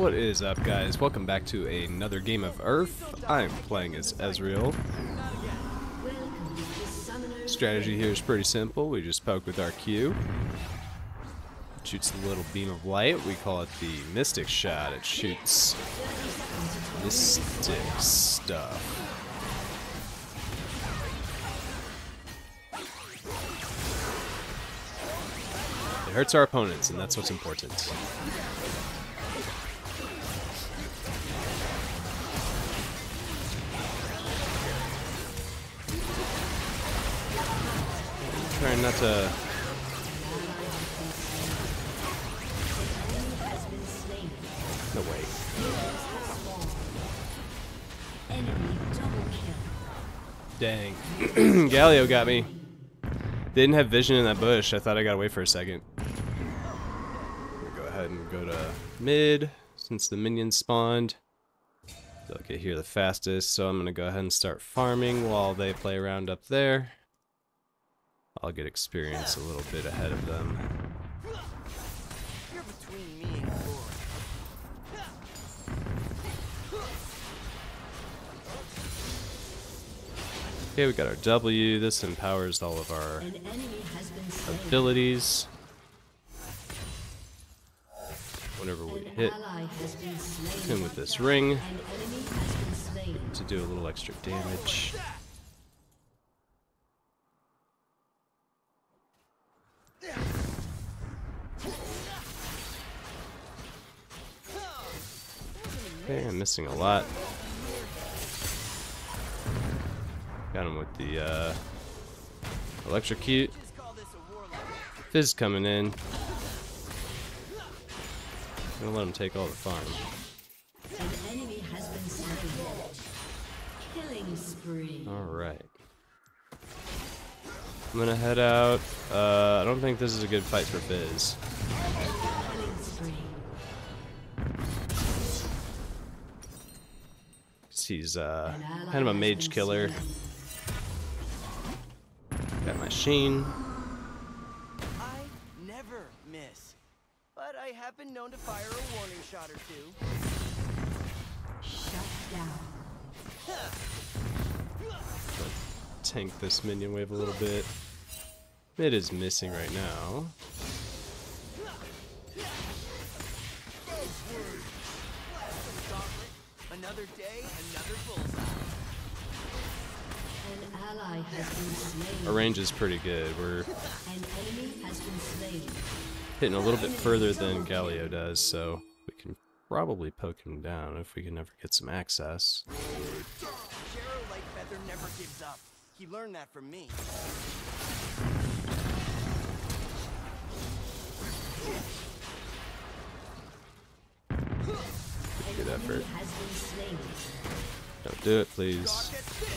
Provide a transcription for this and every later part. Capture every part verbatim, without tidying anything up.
What is up, guys? Welcome back to another game of U R F. I'm playing as Ezreal. Strategy here is pretty simple. We just poke with our Q. It shoots a little beam of light. We call it the Mystic Shot. It shoots mystic stuff. It hurts our opponents, and that's what's important. Trying not to... No way. Dang. Galio got me. Didn't have vision in that bush. I thought I got away for a second. Go ahead and go to mid since the minions spawned. They'll get here the fastest, so I'm gonna go ahead and start farming while they play around up there. I'll get experience a little bit ahead of them. You're between me and glory. Okay, we got our W. This empowers all of our abilities. Whenever we hit him with this ring to do a little extra damage. Okay, I'm missing a lot. Got him with the uh, electrocute. Fizz coming in. I'm gonna let him take all the farm. An enemy has been slain. Killing spree. All right. I'm gonna head out. Uh, I don't think this is a good fight for Fizz. He's uh, kind of a mage killer. Got my Sheen. I never miss, but I have been known to fire a warning shot or two. Shut down. Tank this minion wave a little bit. Mid is missing right now. Another day, another bullseye. An ally has been slain. Our range is pretty good. We're An enemy has been slain. hitting a little bit further than Galio does, so we can probably poke him down if we can ever get some access. Shero Lightfeather never gives up. He learned that from me. Good effort. Has been slain. Don't do it, please.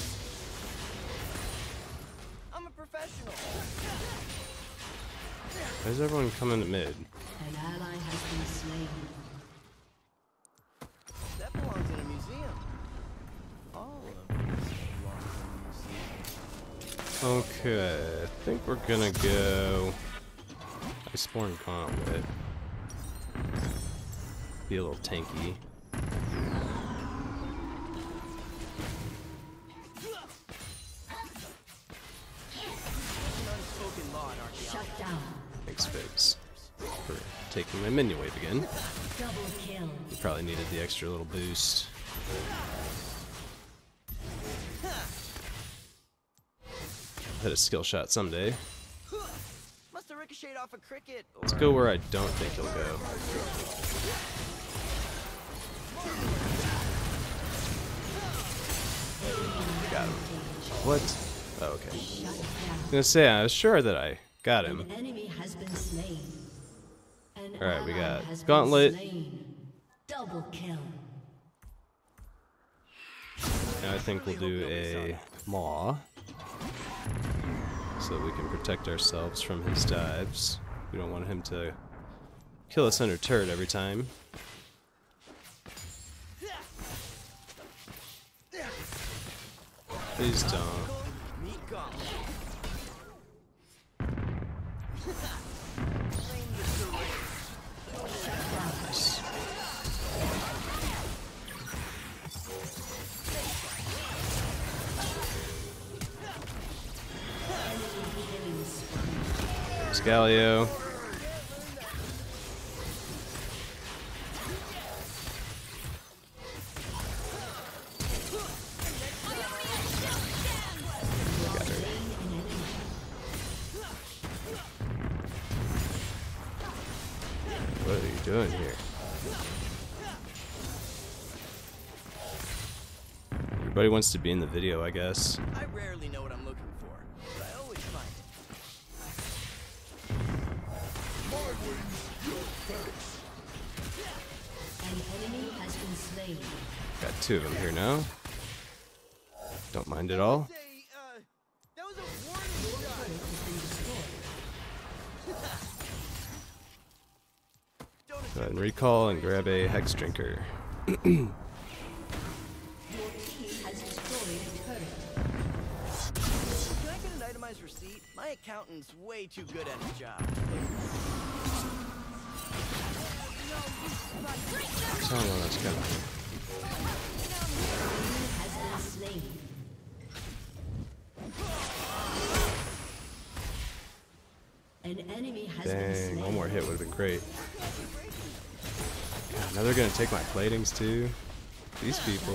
I'm a professional. Why is everyone coming to mid? An ally has been slain. That belongs in a museum. All of this belongs in a museum. Okay, I think we're gonna go Iceborne Gauntlet. Be a little tanky. Shut down. Thanks, Fizz, for taking my minion wave again. Double kill. We probably needed the extra little boost. Hit a skill shot someday. Must have ricocheted off a cricket. Or Let's go where I don't think he'll go. Got him. What? Oh, okay. I was gonna say, I was sure that I got him. An enemy has been slain. An Alright, we ally got has been Gauntlet. slain. Double kill. Now I think we'll do a Maw, so we can protect ourselves from his dives. We don't want him to kill us under turret every time. Please don't. Nice Galio. Got her. What are you doing here? Everybody wants to be in the video, I guess. I rarely know what I'm looking for, but I always find it. An enemy has been slain. Got two of them here now. Don't mind at all. Say, uh, that was a warning shot. Turret has been destroyed. Don't Go ahead and recall and grab a Hex Drinker. Your team has destroyed a turret. Can I get an itemized receipt? My accountant's way too good at his job. Someone else coming. Has been slain. An enemy has been Dang, slain. one more hit would have been great. God, now they're gonna take my platings too. These people.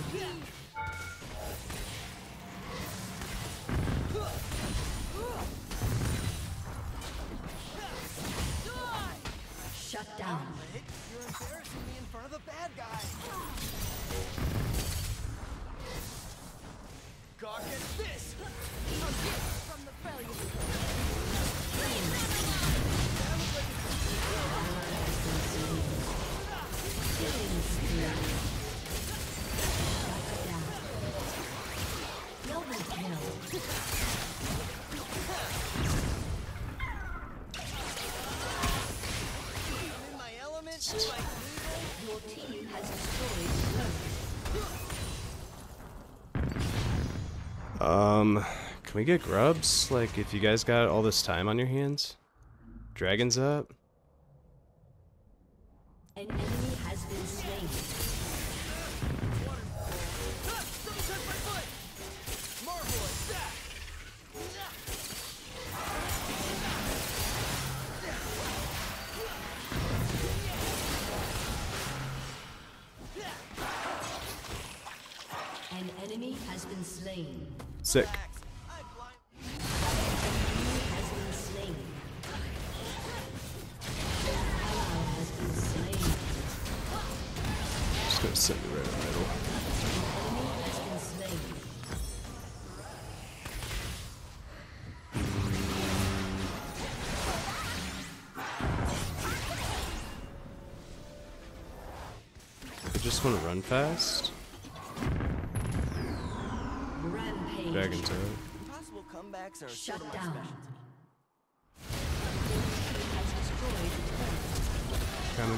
Shut down. You're embarrassing me in front of the bad guy. God, get this! From the belly of the Killing spree. Shut down. Double kill. I'm in my element, like Your team has destroyed turret. Um, can we get grubs? Like, if you guys got all this time on your hands? Dragon's up? An enemy has been slain. Something touched my foot! Marvelous! An enemy has been slain. Sick. I blind. Enemy has been slain. Ally has been slain. Just gonna send it right in the middle. Enemy has been slain. I just want to run fast. Rampage. Dragon turret. Possible comebacks are Shut sort of my down. specialty. Your team has destroyed a turret. Coming.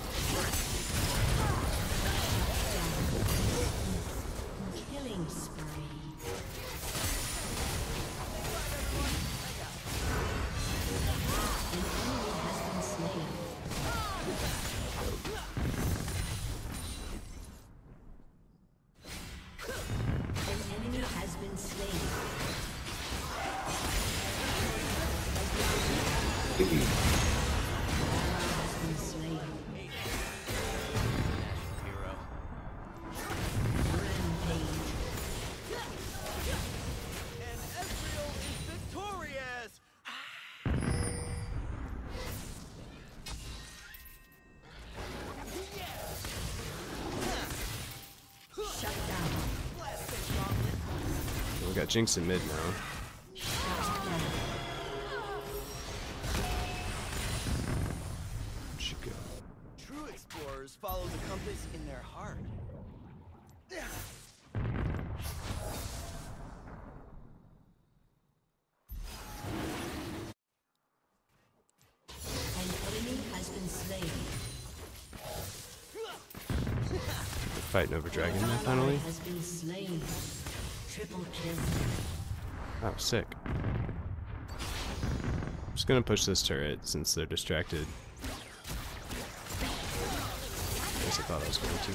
Killing spree. An enemy has been slain. An enemy has been slain. Has been slain. Hero. Rampage. And Ezreal is victorious! Shut down. Blast it, gauntlet. We got Jinx in mid now. Shut down. Where'd she go? True explorers follow the compass in their heart. An enemy has been slain. Fighting over Dragon now, finally. Has been slain. Triple kill. Oh, sick. I'm just gonna push this turret since they're distracted. I guess I thought I was going to.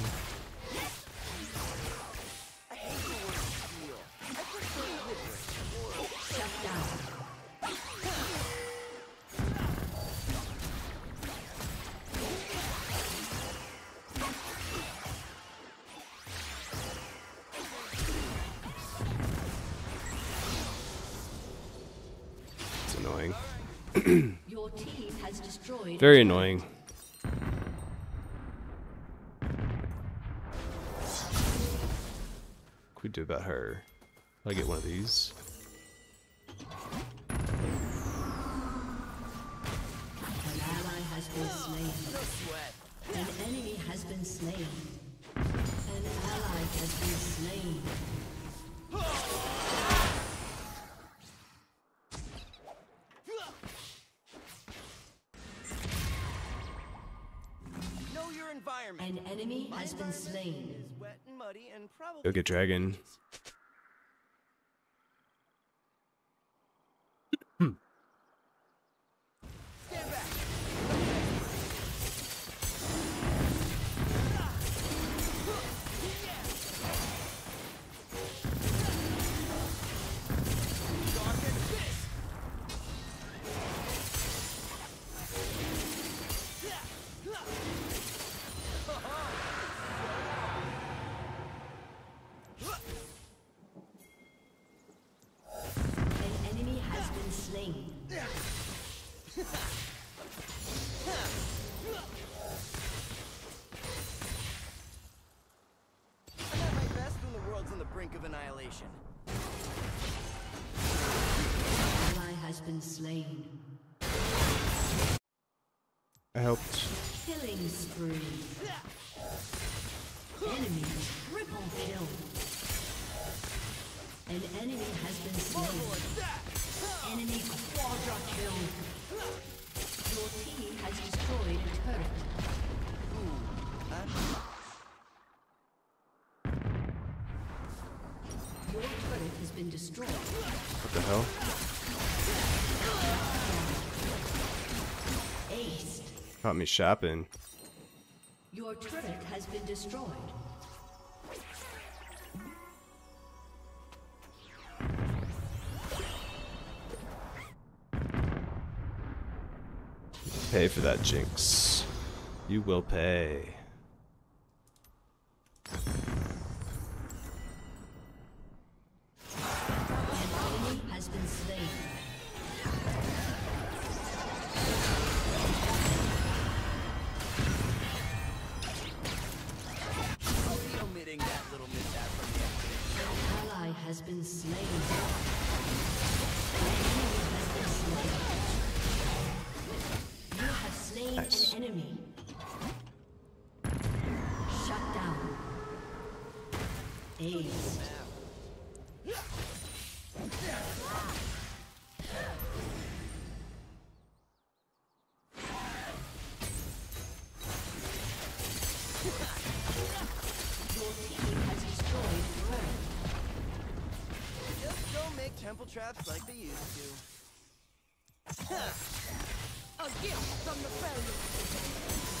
I hate the word steal. I prefer liberate or Shut down. Your team has destroyed. Very annoying. What can we do about her? I get one of these. An ally has been slain. No sweat. An enemy has been slain. An ally has been slain. Know your environment. An enemy My has been environment slain. is wet and muddy and probably Go get dragon. stand back. Dark and fist. An enemy has been slain. I'm at my best when the world's on the brink of annihilation. Ally has been slain. I helped. Killing spree. Enemy triple kill. An enemy has been slain. Enemy quadra kill. Your team has destroyed a turret. Your turret has been destroyed. What the hell? Aced. Caught me shopping. Your turret has been destroyed. Pay for that, Jinx. You will pay. An enemy has been slain. I'll be omitting that little mishap from the expedition. An ally has been slain. An enemy has been slain. You have slain Nice. an enemy. Shut down. Ace. Your team has destroyed a turret. Just don't make temple traps like they used to. A gift from the failure.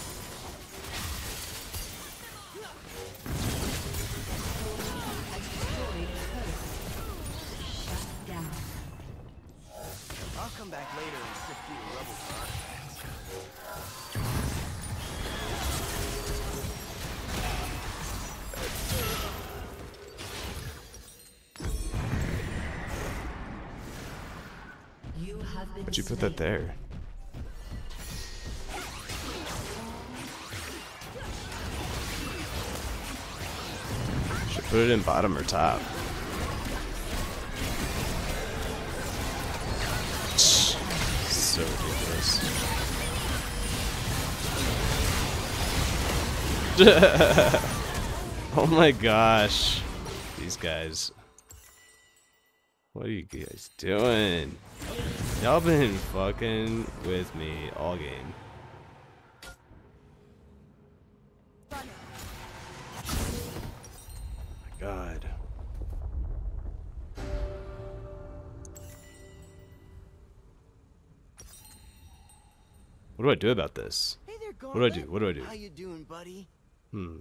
Has destroyed a turret. Shut down. I'll come back later and sift through the rubble car. You have been Why'd you put slain. that there? Should put it in bottom or top. So ridiculous. Oh my gosh. These guys. What are you guys doing? Y'all been fucking with me all game. My God. What do I do about this? Hey there, What do I Garnet. do? What do I do? How you doing, buddy? Hmm.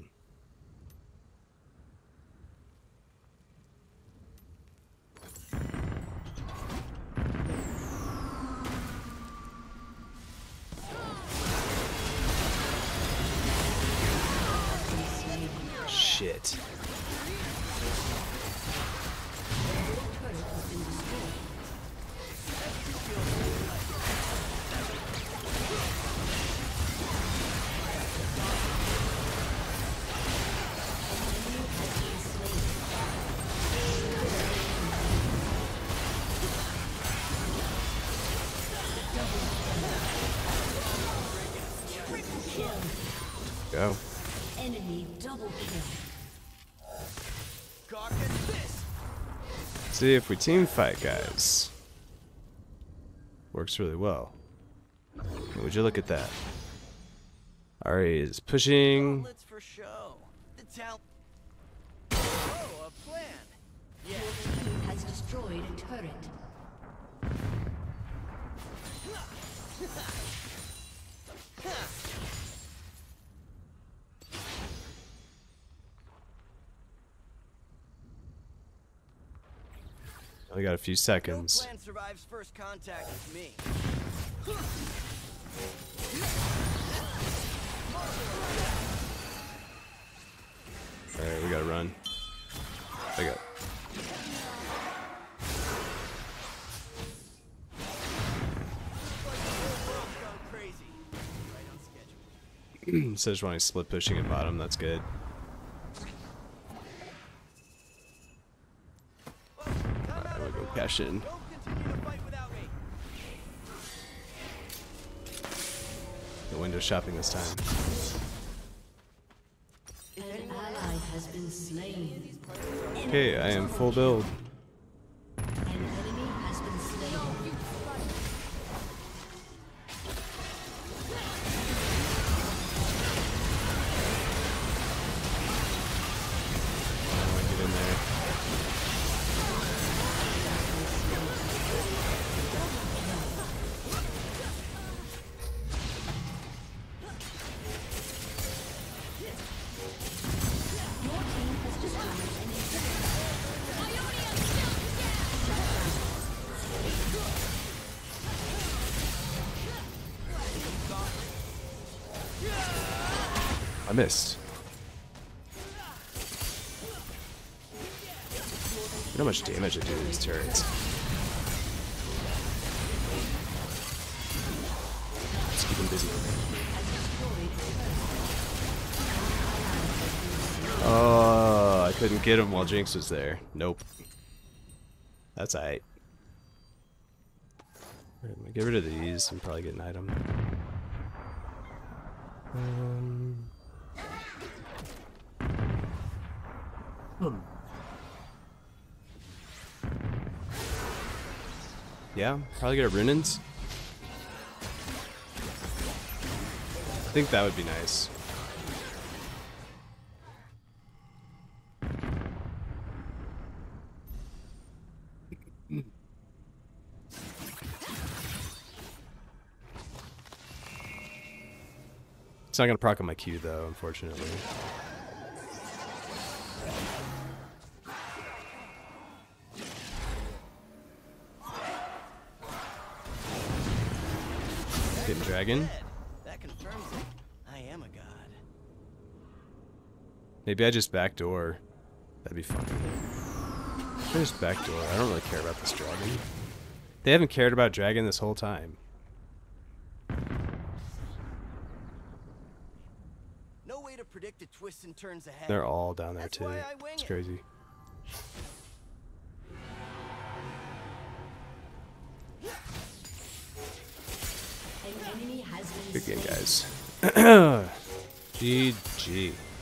Shit. kill. Go. Enemy double kill. Gawk at this. See if we team fight, guys. Works really well. Would you look at that? Ari is pushing. Let's for show. The talent. Oh, a plan. Yeah. Your team has destroyed a turret. We got a few No seconds. plan survives first contact with me. Alright, we gotta run. I got. Crazy. Right on schedule. So just wanting split pushing at bottom, that's good. Alright, we'll go cash in. Don't continue to fight without me. The window shopping this time. An ally has been slain. Okay, I am full build. An enemy has been slain. Get in there. Your team has destroyed an inhibitor. I missed. Look how much damage I do to these turrets. Just keep them busy. Oh, I couldn't get him while Jinx was there. Nope. That's alright. I'm gonna get rid of these and probably get an item. Um. Hmm. Yeah, probably get a Runins. I think that would be nice. It's not gonna proc on my Q though, unfortunately. Hidden dragon. That confirms it. I am a god. Maybe I just backdoor. That'd be fun. I just backdoor. I don't really care about this dragon. They haven't cared about dragon this whole time. No way to predict the twists and turns ahead. They're all down there That's too. why I wing It's it. crazy. An enemy has been Good game, slain. guys. G G.